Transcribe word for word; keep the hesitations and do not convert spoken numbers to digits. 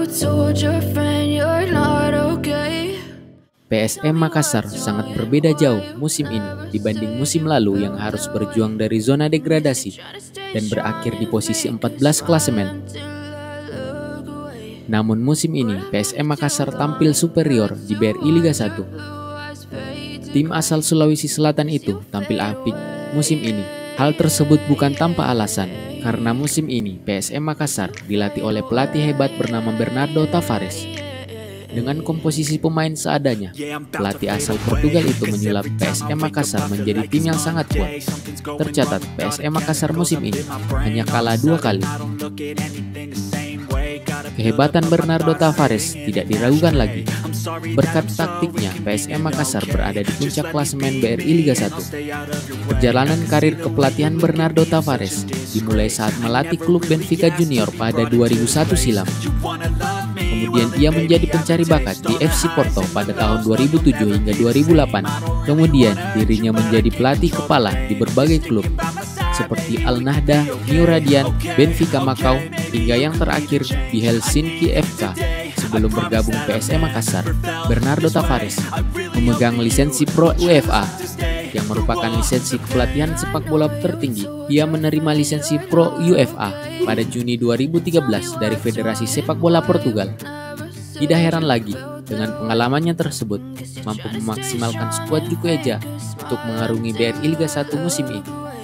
told your friend you're not okay. P S M Makassar sangat berbeda jauh musim ini dibanding musim lalu yang harus berjuang dari zona degradasi dan berakhir di posisi empat belas klasemen. Namun musim ini P S M Makassar tampil superior di B R I Liga satu. Tim asal Sulawesi Selatan itu tampil apik musim ini. Hal tersebut bukan tanpa alasan, karena musim ini P S M Makassar dilatih oleh pelatih hebat bernama Bernardo Tavares. Dengan komposisi pemain seadanya, pelatih asal Portugal itu menyulap P S M Makassar menjadi tim yang sangat kuat. Tercatat P S M Makassar musim ini hanya kalah dua kali. Kehebatan Bernardo Tavares tidak diragukan lagi. Berkat taktiknya, P S M Makassar berada di puncak klasemen B R I Liga satu. Perjalanan karir kepelatihan Bernardo Tavares dimulai saat melatih klub Benfica Junior pada dua ribu satu silam. Kemudian ia menjadi pencari bakat di F C Porto pada tahun dua ribu tujuh hingga dua ribu delapan. Kemudian dirinya menjadi pelatih kepala di berbagai klub seperti Al Nahda, New Radiant, Benfica Macau, hingga yang terakhir di Helsinki F K. Sebelum bergabung P S M Makassar, Bernardo Tavares memegang lisensi Pro UEFA yang merupakan lisensi kepelatihan sepak bola tertinggi. Ia menerima lisensi Pro UEFA pada Juni dua ribu tiga belas dari Federasi Sepak Bola Portugal. Tidak heran lagi dengan pengalamannya tersebut mampu memaksimalkan skuad Jukueja untuk mengarungi B R I Liga satu musim ini.